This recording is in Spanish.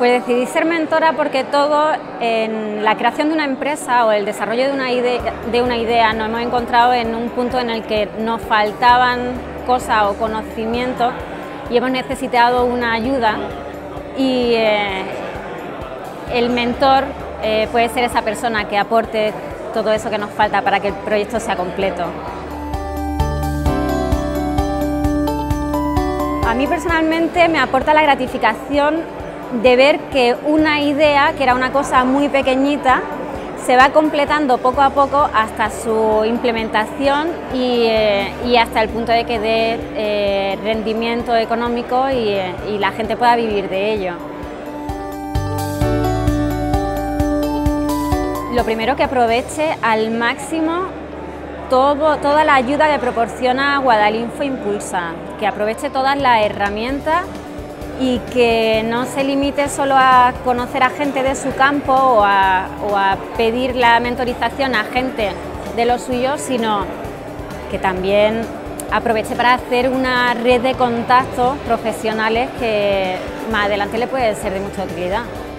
Pues decidí ser mentora porque todo en la creación de una empresa o el desarrollo de una idea nos hemos encontrado en un punto en el que nos faltaban cosas o conocimientos y hemos necesitado una ayuda y el mentor puede ser esa persona que aporte todo eso que nos falta para que el proyecto sea completo. A mí personalmente me aporta la gratificación de ver que una idea, que era una cosa muy pequeñita, se va completando poco a poco hasta su implementación y hasta el punto de que dé rendimiento económico y la gente pueda vivir de ello. Lo primero, que aproveche al máximo toda la ayuda que proporciona Guadalinfo Impulsa, que aproveche todas las herramientas y que no se limite solo a conocer a gente de su campo o a pedir la mentorización a gente de lo suyo, sino que también aproveche para hacer una red de contactos profesionales que más adelante le puede ser de mucha utilidad.